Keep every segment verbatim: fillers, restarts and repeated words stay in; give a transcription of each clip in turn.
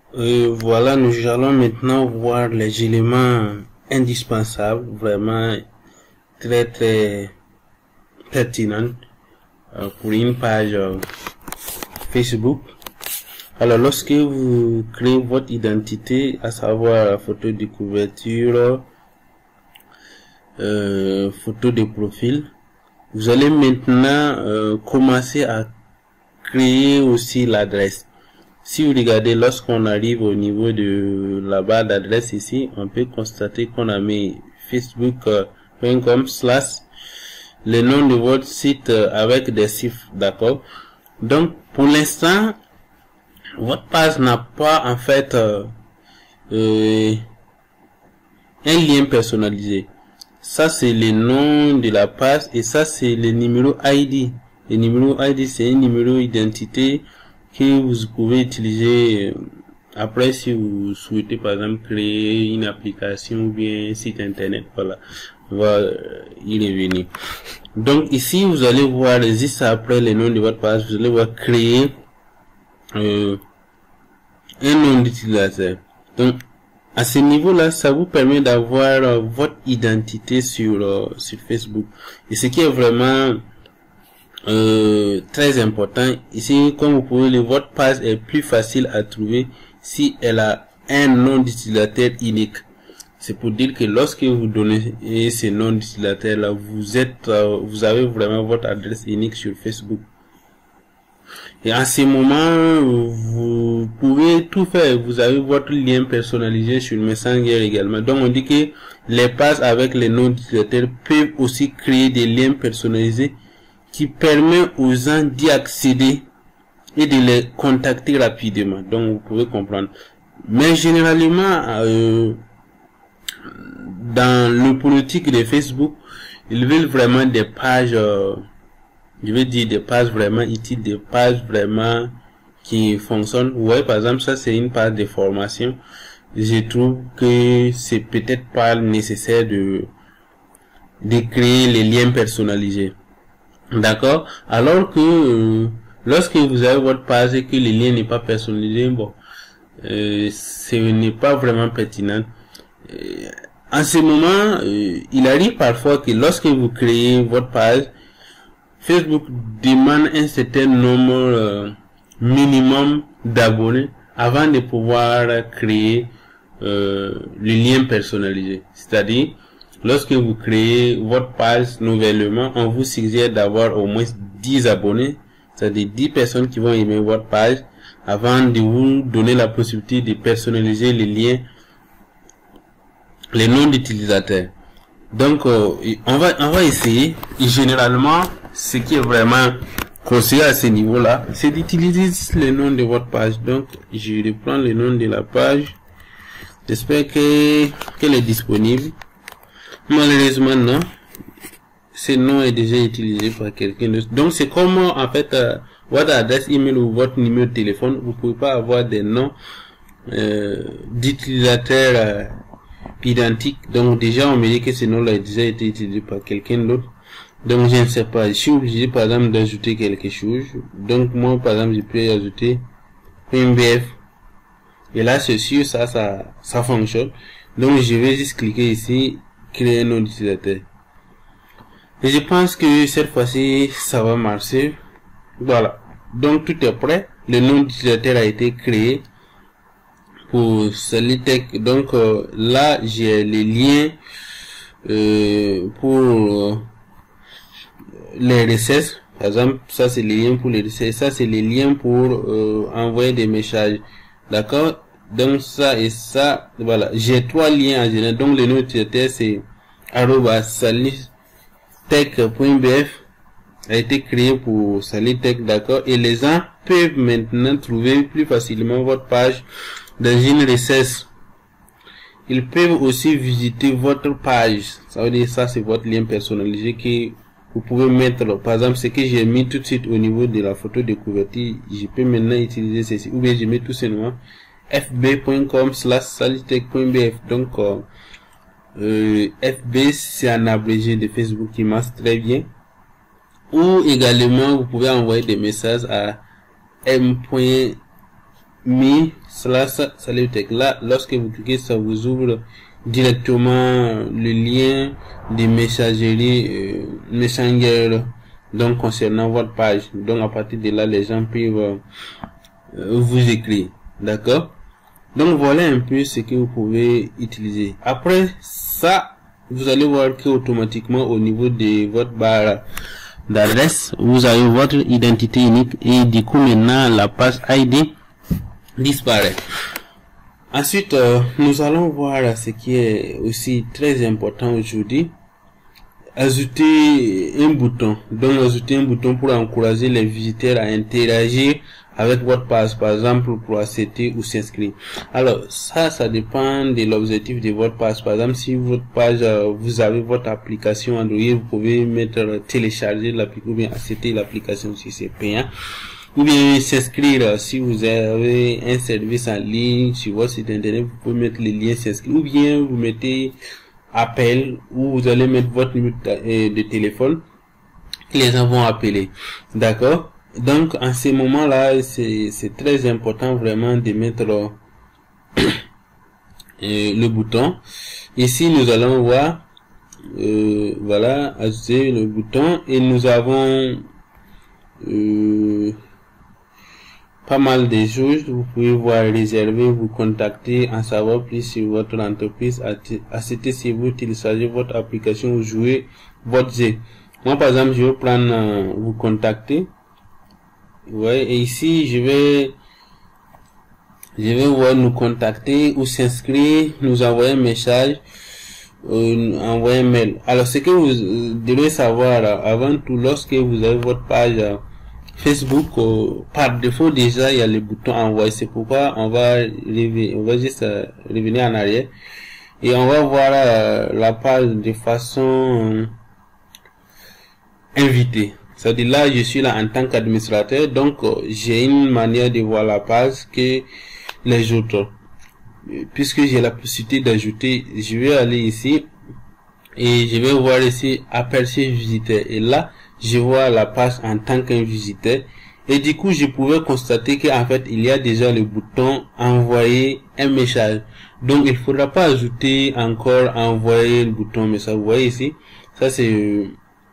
Euh, voilà, nous allons maintenant voir les éléments indispensables, vraiment très très pertinents euh, pour une page euh, Facebook. Alors, lorsque vous créez votre identité, à savoir la photo de couverture, euh, photo de profil, vous allez maintenant euh, commencer à créer aussi l'adresse. Si vous regardez, lorsqu'on arrive au niveau de la barre d'adresse ici, on peut constater qu'on a mis facebook point com slash le nom de votre site avec des chiffres, d'accord. Donc, pour l'instant, votre page n'a pas en fait euh, euh, un lien personnalisé. Ça, c'est le nom de la page et ça, c'est le numéro I D. Le numéro I D, c'est un numéro d'identité que vous pouvez utiliser après si vous souhaitez par exemple créer une application ou bien un site internet. Voilà, on va y revenir. Donc ici, vous allez voir juste après le nom de votre page, vous allez voir créer euh, un nom d'utilisateur. Donc à ce niveau-là, ça vous permet d'avoir euh, votre identité sur euh, sur Facebook. Et ce qui est vraiment euh, très important ici, comme vous pouvez le voir, votre page est plus facile à trouver si elle a un nom d'utilisateur unique. C'est pour dire que lorsque vous donnez ce nom d'utilisateur là, vous êtes euh, vous avez vraiment votre adresse unique sur Facebook. Et en ce moment, vous pouvez tout faire. Vous avez votre lien personnalisé sur Messenger également. Donc, on dit que les pages avec les noms d'utilisateurs peuvent aussi créer des liens personnalisés qui permettent aux gens d'y accéder et de les contacter rapidement. Donc, vous pouvez comprendre. Mais généralement, euh, dans le politique de Facebook, ils veulent vraiment des pages... Euh, je veux dire des pages vraiment utiles, des pages vraiment qui fonctionnent. Vous voyez, par exemple, ça c'est une page de formation. Je trouve que c'est peut-être pas nécessaire de de créer les liens personnalisés. D'accord? Alors que euh, lorsque vous avez votre page et que le lien n'est pas personnalisé, bon, euh, ce n'est pas vraiment pertinent. Euh, en ce moment, euh, il arrive parfois que lorsque vous créez votre page, Facebook demande un certain nombre euh, minimum d'abonnés avant de pouvoir créer euh, le lien personnalisé. C'est-à-dire, lorsque vous créez votre page nouvellement, on vous suggère d'avoir au moins dix abonnés, c'est-à-dire dix personnes qui vont aimer votre page avant de vous donner la possibilité de personnaliser les liens, les noms d'utilisateurs. Donc, euh, on va on va essayer. Et généralement, ce qui est vraiment conseillé à ce niveau-là, c'est d'utiliser le nom de votre page. Donc, je reprends le nom de la page. J'espère que qu'elle est disponible. Malheureusement, non. Ce nom est déjà utilisé par quelqu'un d'autre. Donc, c'est comme en fait euh, votre adresse email ou votre numéro de téléphone. Vous pouvez pas avoir des noms euh, d'utilisateurs euh, identiques. Donc, déjà, on me dit que ce nom-là a déjà été utilisé par quelqu'un d'autre. Donc, je ne sais pas. Je suis obligé, par exemple, d'ajouter quelque chose. Donc, moi, par exemple, je peux ajouter .bf. Et là, c'est sûr, ça, ça, ça fonctionne. Donc, je vais juste cliquer ici, créer un nom d'utilisateur. Et je pense que cette fois-ci, ça va marcher. Voilà. Donc, tout est prêt. Le nom d'utilisateur a été créé pour Salitech. Donc, euh, là, j'ai les liens euh, pour... Euh, les recettes, par exemple, ça c'est les liens pour les recettes, ça c'est les liens pour euh, envoyer des messages, d'accord. Donc ça et ça, voilà, j'ai trois liens en général. Donc le nom utilisateur c'est arobase salitech point b f, a été créé pour Salitech, d'accord. Et les gens peuvent maintenant trouver plus facilement votre page dans une recette. Ils peuvent aussi visiter votre page, ça veut dire ça c'est votre lien personnalisé que vous pouvez mettre, par exemple, ce que j'ai mis tout de suite au niveau de la photo de couverture, je peux maintenant utiliser ceci, ou bien je mets tout simplement f b point com slash salitech point b f. Donc, euh, euh, F B, c'est un abrégé de Facebook qui marche très bien. Ou également, vous pouvez envoyer des messages à m. mi slash salutex. Là, lorsque vous cliquez, ça vous ouvre directement le lien de messagerie euh, Messenger, donc concernant votre page. Donc à partir de là, les gens peuvent euh, vous écrire, d'accord. Donc voilà un peu ce que vous pouvez utiliser. Après ça, vous allez voir que automatiquement au niveau de votre barre d'adresse, vous avez votre identité unique et du coup maintenant la page I D disparaît. Ensuite, euh, nous allons voir ce qui est aussi très important aujourd'hui. Ajouter un bouton. Donc ajouter un bouton pour encourager les visiteurs à interagir avec votre page, par exemple pour accepter ou s'inscrire. Alors ça, ça dépend de l'objectif de votre page. Par exemple, si votre page, euh, vous avez votre application Android, vous pouvez mettre euh, télécharger l'application ou bien accepter l'application si c'est payant. Ou bien s'inscrire si vous avez un service en ligne sur votre site internet, vous pouvez mettre le lien s'inscrire. Ou bien vous mettez appel, où vous allez mettre votre numéro de téléphone, les gens vont appeler. D'accord? Donc en ce moment-là, c'est c'est très important vraiment de mettre euh, le bouton. Ici nous allons voir, euh, voilà, ajouter le bouton et nous avons euh, pas mal de choses. Vous pouvez voir réserver, vous contacter, en savoir plus sur votre entreprise, assister si vous téléchargez votre application ou jouer votre jeu. Moi par exemple, je vais prendre euh, vous contacter. Ouais, et ici je vais je vais voir nous contacter ou s'inscrire, nous envoyer un message, euh, envoyer un mail. Alors ce que vous devez savoir euh, avant tout, lorsque vous avez votre page euh, Facebook, euh, par défaut déjà il y a le bouton envoyer. C'est pourquoi on va revenir, on va juste euh, revenir en arrière et on va voir euh, la page de façon euh, invitée. C'est-à-dire là je suis là en tant qu'administrateur, donc euh, j'ai une manière de voir la page que les autres. Puisque j'ai la possibilité d'ajouter, je vais aller ici et je vais voir ici aperçu visiteur et là je vois la page en tant qu'un visiteur et du coup je pouvais constater qu'en fait il y a déjà le bouton envoyer un message. Donc il faudra pas ajouter encore envoyer le bouton message. Vous voyez ici, ça c'est euh,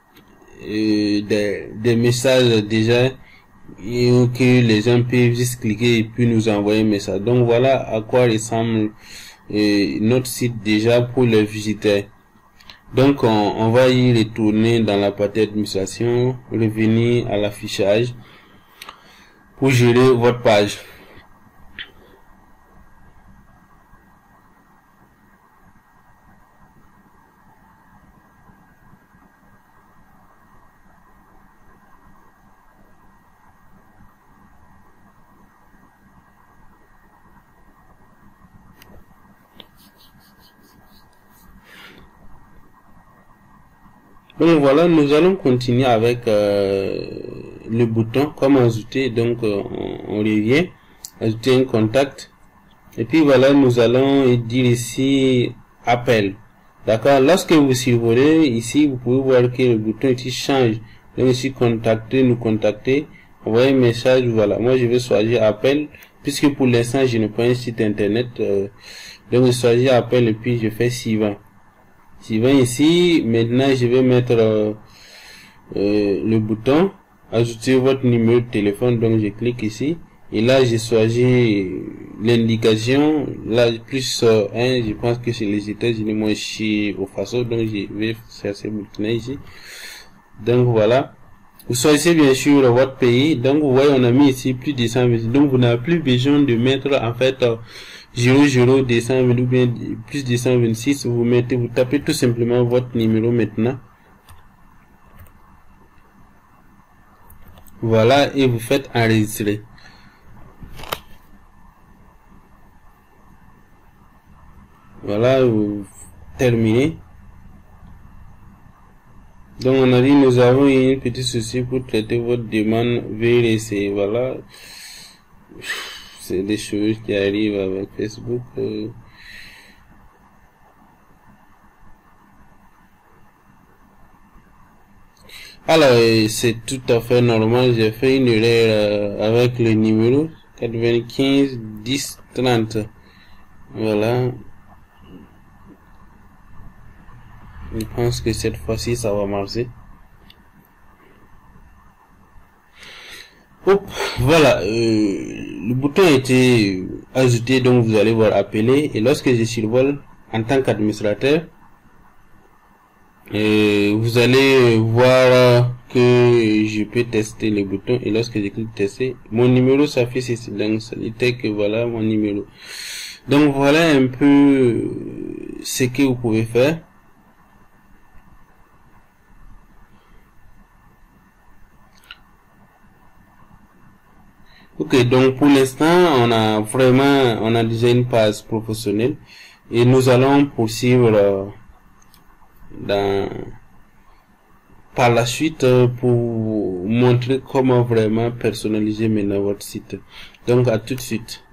des, des messages déjà que les gens peuvent juste cliquer et puis nous envoyer un message. Donc voilà à quoi ressemble euh, notre site déjà pour les visiteurs. Donc on, on va y retourner dans la partie administration, revenir à l'affichage pour gérer votre page. Donc voilà, nous allons continuer avec euh, le bouton comme ajouter. Donc euh, on, on revient, ajouter un contact et puis voilà, nous allons dire ici appel. D'accord, lorsque vous survolez ici, vous pouvez voir que le bouton ici change. Donc ici contacter, nous contacter, envoyer un message. Voilà, moi je vais choisir appel puisque pour l'instant je n'ai pas un site internet, euh, donc je choisis appel et puis je fais suivant. Suivant ici, maintenant je vais mettre euh, euh, le bouton ajouter votre numéro de téléphone. Donc je clique ici et là j'ai choisi l'indication, là plus euh, un, je pense que c'est les États-Unis, moi je suis au Faso, donc je vais chercher Burkina ici. Donc voilà, vous choisissez bien sûr votre pays. Donc vous voyez on a mis ici plus de cent vingt, donc vous n'avez plus besoin de mettre en fait euh, zéro zéro deux cent vingt ou bien plus deux cent vingt-six. Vous mettez, vous tapez tout simplement votre numéro maintenant. Voilà, et vous faites enregistrer. Voilà, vous terminez. Donc on a dit nous avons eu un petit souci pour traiter votre demande. Veuillez laisser. Voilà, c'est des choses qui arrivent avec Facebook. Euh. Alors c'est tout à fait normal. J'ai fait une erreur euh, avec le numéro. quatre-vingt-quinze, dix, trente. Voilà. Je pense que cette fois-ci, ça va marcher. Hop, voilà. Euh, le bouton a été ajouté, donc vous allez voir appeler. Et lorsque je survole en tant qu'administrateur, et vous allez voir que je peux tester le bouton, et lorsque je clique tester, mon numéro s'affiche ici, donc ça dit que voilà mon numéro. Donc voilà un peu ce que vous pouvez faire. Ok, donc pour l'instant on a vraiment on a déjà une page professionnelle et nous allons poursuivre euh, dans par la suite euh, pour montrer comment vraiment personnaliser maintenant votre site. Donc à tout de suite.